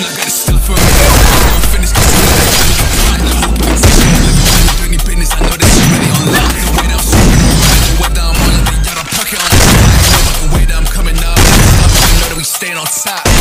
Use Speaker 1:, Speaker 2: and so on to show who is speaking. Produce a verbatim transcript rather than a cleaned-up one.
Speaker 1: I got it stuff for me. I'm finished, cause I'm not doing any business. I know this shit really on lock. The way that I'm swinging around, the weather I'm on, I think y'all don't pocket on. The way that I'm coming up, you know that we staying on top.